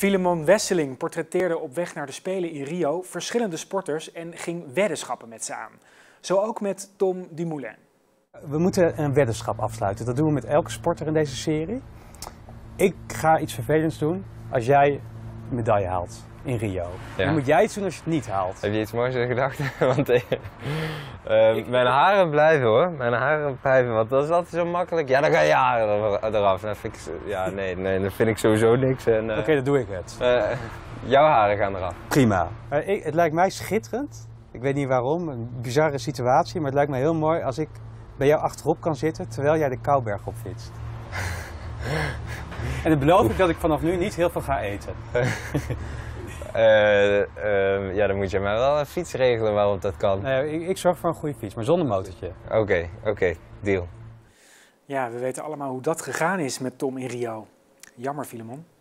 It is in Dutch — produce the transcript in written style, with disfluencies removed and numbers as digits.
Filemon Wesseling portretteerde op weg naar de Spelen in Rio verschillende sporters en ging weddenschappen met ze aan. Zo ook met Tom Dumoulin. We moeten een weddenschap afsluiten. Dat doen we met elke sporter in deze serie. Ik ga iets vervelends doen als jij een medaille haalt in Rio. Ja. Dan moet jij iets doen als je het niet haalt. Heb je iets moois in gedachten? Want mijn haren blijven hoor. Mijn haren blijven, want dat is altijd zo makkelijk. Ja, dan gaan je haren eraf. Dat vind ik, ja, nee, dat vind ik sowieso niks. Oké, dan doe ik het. Jouw haren gaan eraf. Prima. Het lijkt mij schitterend. Ik weet niet waarom, een bizarre situatie. Maar het lijkt me heel mooi als ik bij jou achterop kan zitten terwijl jij de Kouberg op fietst. En dan beloof ik dat ik vanaf nu niet heel veel ga eten. Ja, dan moet je maar wel een fiets regelen waarop dat kan. Nee, ik zorg voor een goede fiets, maar zonder motortje. Oké, deal. Ja, we weten allemaal hoe dat gegaan is met Tom in Rio. Jammer, Filemon.